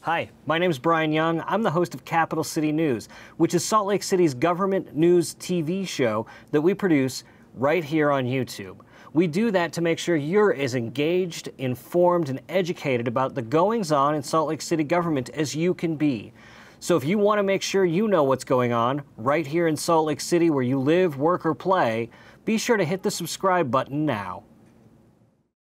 Hi, my name is Brian Young. I'm the host of Capital City News, which is Salt Lake City's government news TV show that we produce right here on YouTube. We do that to make sure you're as engaged, informed, and educated about the goings-on in Salt Lake City government as you can be. So if you want to make sure you know what's going on right here in Salt Lake City where you live, work, or play, be sure to hit the subscribe button now.